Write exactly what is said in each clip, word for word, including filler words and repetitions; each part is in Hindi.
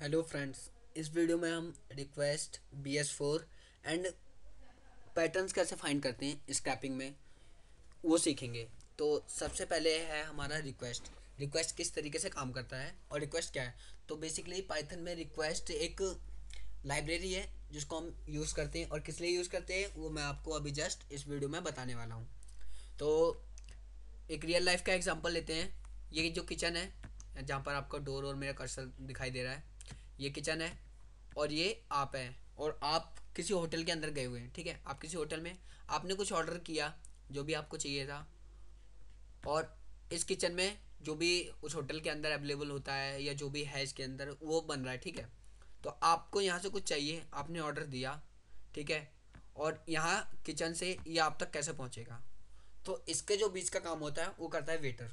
Hello friends. इस वीडियो में हम request B S four and patterns कैसे फाइंड करते हैं स्क्रैपिंग में वो सीखेंगे। तो सबसे पहले है हमारा रिक्वेस्ट। रिक्वेस्ट किस तरीके से काम करता है और रिक्वेस्ट क्या है। तो बेसिकली पाइथन में रिक्वेस्ट एक लाइब्रेरी है जिसको हम यूज़ करते हैं, और किस लिए यूज़ करते हैं वो मैं आपको अभी जस्ट इस वीडियो में बताने वाला हूँ। तो एक रियल लाइफ का एग्जांपल लेते हैं। ये जो किचन है जहाँ पर आपका डोर और मेरा कर्सर दिखाई दे रहा है, ये किचन है और ये आप है, और आप किसी होटल के अंदर गए हुए हैं। ठीक है, आप किसी होटल में आपने कुछ ऑर्डर किया जो भी आपको चाहिए था, और इस किचन में जो भी उस होटल के अंदर अवेलेबल होता है या जो भी है इसके अंदर वो बन रहा है। ठीक है, तो आपको यहाँ से कुछ चाहिए, आपने ऑर्डर दिया। ठीक है, और यहाँ किचन से ये आप तक कैसे पहुँचेगा, तो इसके जो बीच का काम होता है वो करता है वेटर।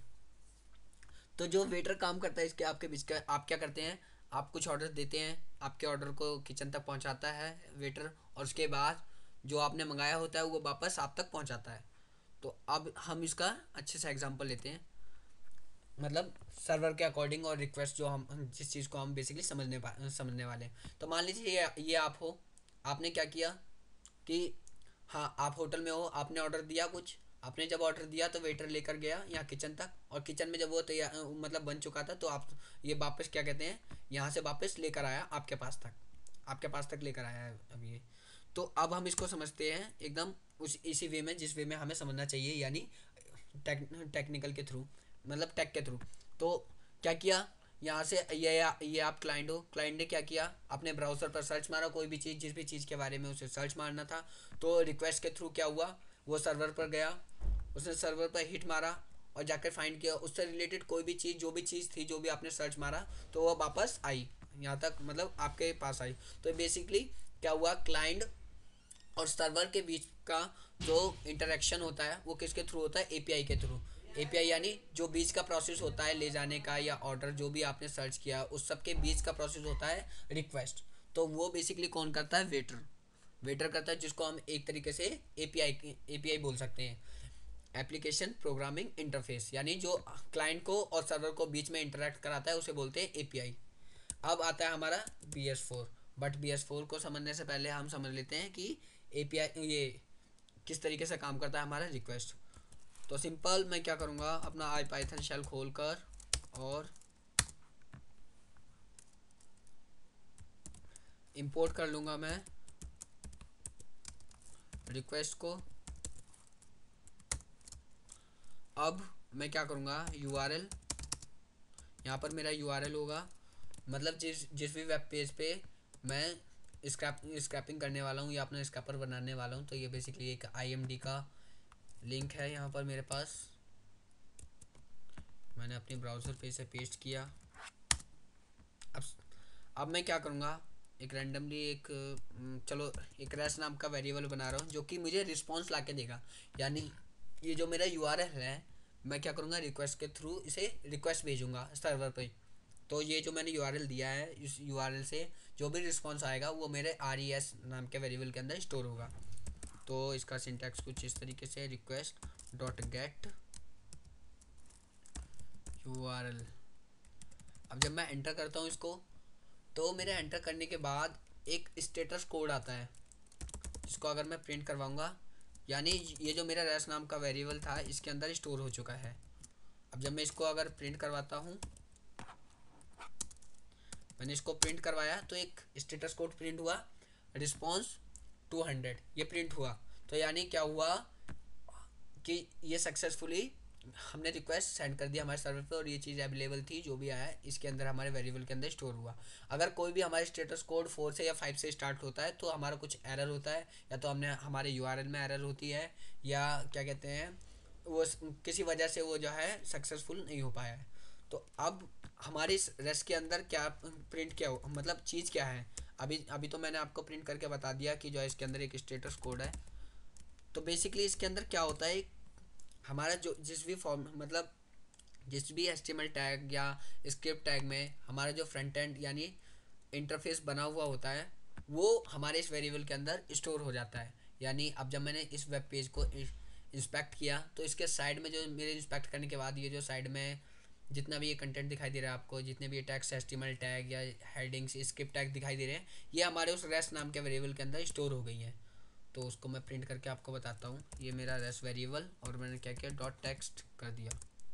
तो जो वेटर काम करता है इसके आपके बीच का, आप क्या करते हैं, आप कुछ ऑर्डर देते हैं, आपके ऑर्डर को किचन तक पहुंचाता है वेटर, और उसके बाद जो आपने मंगाया होता है वो वापस आप तक पहुंचाता है। तो अब हम इसका अच्छे से एग्जांपल लेते हैं, मतलब सर्वर के अकॉर्डिंग, और रिक्वेस्ट जो हम जिस चीज़ को हम बेसिकली समझने समझने वाले हैं। तो मान लीजिए ये ये आप हो, आपने क्या किया कि हाँ आप होटल में हो, आपने ऑर्डर दिया कुछ, आपने जब ऑर्डर दिया तो वेटर लेकर गया यहाँ किचन तक, और किचन में जब वो तैयार मतलब बन चुका था तो आप ये वापस क्या कहते हैं, यहाँ से वापस लेकर आया आपके पास तक, आपके पास तक लेकर आया है अब ये। तो अब हम इसको समझते हैं एकदम उस इसी वे में जिस वे में हमें समझना चाहिए, यानी टेक, टेक्निकल के थ्रू, मतलब टेक के थ्रू। तो क्या किया, यहाँ से ये ये आप क्लाइंट हो, क्लाइंट ने क्या किया, अपने ब्राउज़र पर सर्च मारा, कोई भी चीज़ जिस भी चीज़ के बारे में उसे सर्च मारना था। तो रिक्वेस्ट के थ्रू क्या हुआ, वो सर्वर पर गया, उसने सर्वर पर हिट मारा और जाकर फाइंड किया उससे रिलेटेड कोई भी चीज़, जो भी चीज़ थी जो भी आपने सर्च मारा, तो वो वापस आई यहाँ तक, मतलब आपके पास आई। तो बेसिकली क्या हुआ, क्लाइंट और सर्वर के बीच का जो इंटरेक्शन होता है वो किसके थ्रू होता है, ए पी आई के थ्रू। ए पी आई यानी जो बीच का प्रोसेस होता है ले जाने का, या ऑर्डर जो भी आपने सर्च किया उस सब के बीच का प्रोसेस होता है रिक्वेस्ट। तो वो बेसिकली कौन करता है, वेटर। वेटर करता है, जिसको हम एक तरीके से A P I A P I बोल सकते हैं, एप्लीकेशन प्रोग्रामिंग इंटरफेस, यानी जो क्लाइंट को और सर्वर को बीच में इंटरेक्ट कराता है उसे बोलते हैं ए पी आई। अब आता है हमारा B S four. But B S four को समझने से पहले हम समझ लेते हैं कि ए पी आई ये किस तरीके से काम करता है हमारा रिक्वेस्ट। तो सिंपल मैं क्या करूँगा, अपना आई पाइथन शेल खोल कर और इंपोर्ट कर लूँगा मैं रिक्वेस्ट को। अब मैं क्या करूँगा, यू आर एल, यहाँ पर मेरा यू आर एल होगा, मतलब जिस जिस भी वेब पेज पे मैं स्क्रैप स्क्रैपिंग करने वाला हूँ या अपना स्क्रैपर बनाने वाला हूँ, तो ये बेसिकली एक आई एम डी का लिंक है यहाँ पर मेरे पास। मैंने अपने ब्राउज़र पे इसे पेस्ट किया। अब अब मैं क्या करूँगा, एक रैंडमली एक चलो एक रैश नाम का वेरिएबल बना रहा हूँ जो कि मुझे रिस्पॉन्स ला के देगा। यानी ये जो मेरा यू आर एल है, मैं क्या करूँगा, रिक्वेस्ट के थ्रू इसे रिक्वेस्ट भेजूँगा सर्वर पे। तो ये जो मैंने यू आर एल दिया है, इस यू आर एल से जो भी रिस्पॉन्स आएगा वो मेरे आर ई एस नाम के वेरिएबल के अंदर स्टोर होगा। तो इसका सिंटैक्स कुछ इस तरीके से, request dot get U R L. अब जब मैं एंटर करता हूँ इसको, तो मेरे एंटर करने के बाद एक स्टेटस कोड आता है जिसको अगर मैं प्रिंट करवाऊँगा, यानी ये जो मेरा रैश नाम का वेरिएबल था इसके अंदर स्टोर हो चुका है। अब जब मैं इसको अगर प्रिंट करवाता हूँ, मैंने इसको प्रिंट करवाया तो एक स्टेटस कोड प्रिंट हुआ, रिस्पॉन्स टू हंड्रेड ये प्रिंट हुआ। तो यानी क्या हुआ कि ये सक्सेसफुली हमने रिक्वेस्ट सेंड कर दिया हमारे सर्वर पे, और ये चीज़ अवेलेबल थी जो भी आया है इसके अंदर हमारे वेरिएबल के अंदर स्टोर हुआ। अगर कोई भी हमारे स्टेटस कोड फोर से या फाइव से स्टार्ट होता है तो हमारा कुछ एरर होता है, या तो हमने हमारे यू आर एल में एरर होती है, या क्या कहते हैं वो किसी वजह से वो जो है सक्सेसफुल नहीं हो पाया है। तो अब हमारे इस रेस्ट के अंदर क्या प्रिंट क्या हो, मतलब चीज़ क्या है, अभी अभी तो मैंने आपको प्रिंट करके बता दिया कि जो है इसके अंदर एक स्टेटस कोड है। तो बेसिकली इसके अंदर क्या होता है, हमारा जो जिस भी फॉर्म मतलब जिस भी H T M L tag या स्क्रिप्ट टैग में हमारा जो फ्रंट एंड यानी इंटरफेस बना हुआ होता है वो हमारे इस वेरिएबल के अंदर स्टोर हो जाता है। यानी अब जब मैंने इस वेब पेज को इंस्पेक्ट किया तो इसके साइड में जो मेरे इंस्पेक्ट करने के बाद ये जो साइड में जितना भी ये कंटेंट दिखाई दे रहा है आपको, जितने भी ये टैग्स, एचटीएमएल टैग या हेडिंग्स, स्क्रिप्ट टैग दिखाई दे रहे हैं, ये हमारे उस रेस्ट नाम के वेरिएबल के अंदर स्टोर हो गई हैं। तो उसको मैं प्रिंट करके आपको बताता हूँ। ये मेरा रेस्ट वेरिएबल, और मैंने क्या किया, डॉट टेक्स्ट कर दिया।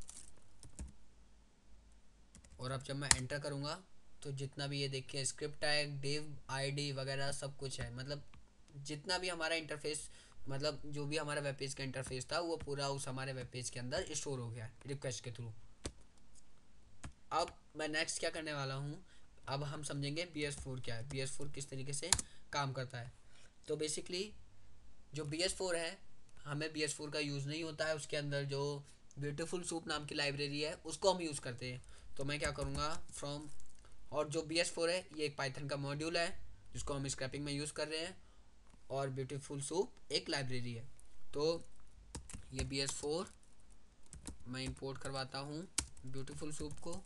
और अब जब मैं एंटर करूँगा तो जितना भी ये देखिए स्क्रिप्ट टैग, डिव, आईडी वगैरह सब कुछ है। मतलब जितना भी हमारा इंटरफेस, मतलब जो भी हमारा वेब पेज का इंटरफेस था वो पूरा उस हमारे वेब पेज के अंदर स्टोर हो गया रिक्वेस्ट के थ्रू। अब मैं नेक्स्ट क्या करने वाला हूँ, अब हम समझेंगे बी एस फोर क्या है, बी एस फोर किस तरीके से काम करता है। तो बेसिकली जो बी एस फोर है, हमें बी एस फोर का यूज़ नहीं होता है, उसके अंदर जो ब्यूटीफुल सूप नाम की लाइब्रेरी है उसको हम यूज़ करते हैं। तो मैं क्या करूँगा, फ्रॉम, और जो बी एस फोर है ये एक पाइथन का मॉड्यूल है जिसको हम स्क्रैपिंग में यूज़ कर रहे हैं, और ब्यूटीफुल सूप एक लाइब्रेरी है। तो ये बी एस फोर मैं इंपोर्ट करवाता हूँ ब्यूटीफुल सूप को,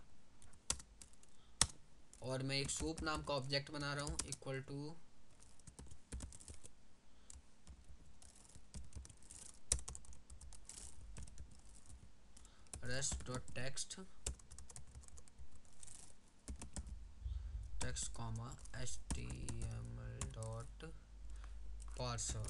और मैं एक सूप नाम का ऑब्जेक्ट बना रहा हूँ equal to rest dot text text comma H T M L dot parser.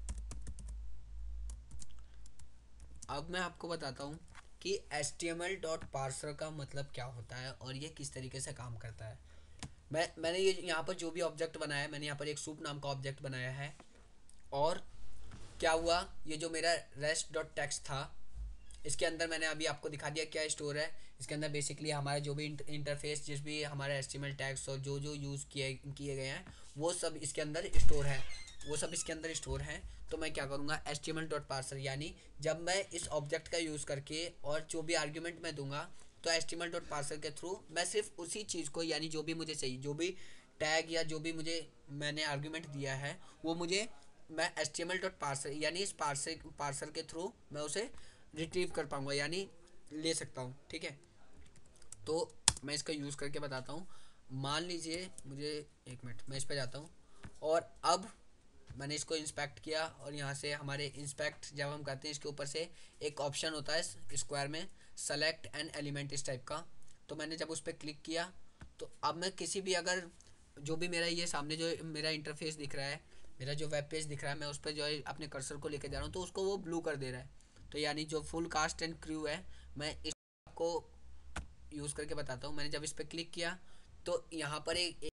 अब मैं आपको बताता हूँ कि H T M L dot parser का मतलब क्या होता है और ये किस तरीके से काम करता है। मैं मैंने ये यहाँ पर जो भी ऑब्जेक्ट बनाया है, मैंने यहाँ पर एक सूप नाम का ऑब्जेक्ट बनाया है, और क्या हुआ, ये जो मेरा रेस्ट डॉट टेक्स्ट था इसके अंदर मैंने अभी आपको दिखा दिया क्या स्टोर है। इसके अंदर बेसिकली हमारे जो भी इंटरफेस, जिस भी हमारे एचटीएमएल टैग्स और जो जो यूज़ किए किए गए हैं वो सब इसके अंदर स्टोर है, वो सब इसके अंदर स्टोर है। तो मैं क्या करूँगा, H T M L dot parser, यानी जब मैं इस ऑब्जेक्ट का यूज़ करके और जो भी आर्ग्यूमेंट मैं दूंगा तो H T M L dot parser के थ्रू मैं सिर्फ उसी चीज़ को, यानी जो भी मुझे चाहिए, जो भी टैग या जो भी मुझे मैंने आर्ग्यूमेंट दिया है वो मुझे, मैं H T M L dot parser यानी इस पार्सर पार्सर के थ्रू मैं उसे रिट्रीव कर पाऊँगा, यानी ले सकता हूँ। ठीक है, तो मैं इसका यूज़ करके बताता हूँ। मान लीजिए मुझे, एक मिनट मैं इस पर जाता हूँ, और अब मैंने इसको इंस्पेक्ट किया, और यहाँ से हमारे इंस्पेक्ट जब हम करते हैं इसके ऊपर से एक ऑप्शन होता है स्क्वायर में, सेलेक्ट एन एलिमेंट इस टाइप का। तो मैंने जब उस पर क्लिक किया तो अब मैं किसी भी, अगर जो भी मेरा ये सामने जो मेरा इंटरफेस दिख रहा है, मेरा जो वेब पेज दिख रहा है, मैं उस पर जो है अपने कर्सर को लेकर जा रहा हूँ तो उसको वो ब्लू कर दे रहा है। तो यानी जो फुल कास्ट एंड क्रू है, मैं इसको यूज़ करके बताता हूँ। मैंने जब इस पर क्लिक किया तो यहाँ पर एक